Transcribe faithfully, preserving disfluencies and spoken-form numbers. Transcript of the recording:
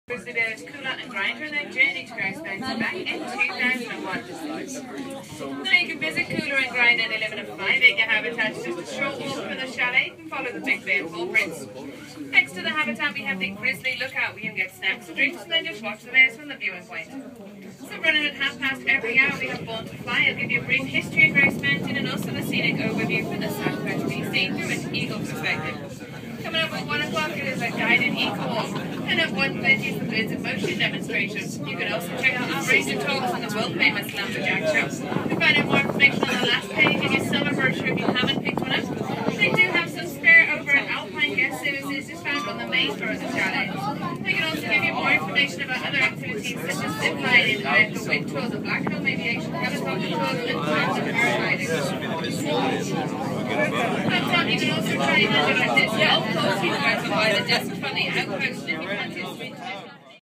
Grizzly Bears, Cooler and Grinder, and then journey to Grouse back in two thousand one. Now you can visit Cooler and Grinder. They live in a five-acre habitat just a short walk from the chalet and follow the big bear footprints. Next to the habitat we have the Grizzly Lookout where you can get snacks and drinks and then just watch the bears from the viewing point. So running at half past every hour we have Born to Fly. I'll give you a brief history of Grouse Mountain and also the scenic overview from the southwest B C through an eagle perspective. Coming up at one o'clock it is a guided eco walk, and at one thirty is the Birds in Motion demonstration. You can also check out our racing talks on the world famous Lumberjack Show. You can find out more information on the last page and your summer brochure if you haven't picked one up. They do have some spare over at Alpine Guest Services just found on the main floor of the chalet. They can also give you more information about other activities such as zip lining, outdoor wind tours, and Blackcomb aviation, helicopter tours, and parks and paragliding. Up top you can also try and enjoy this golf course you can buy the desk from the outpost if you fancy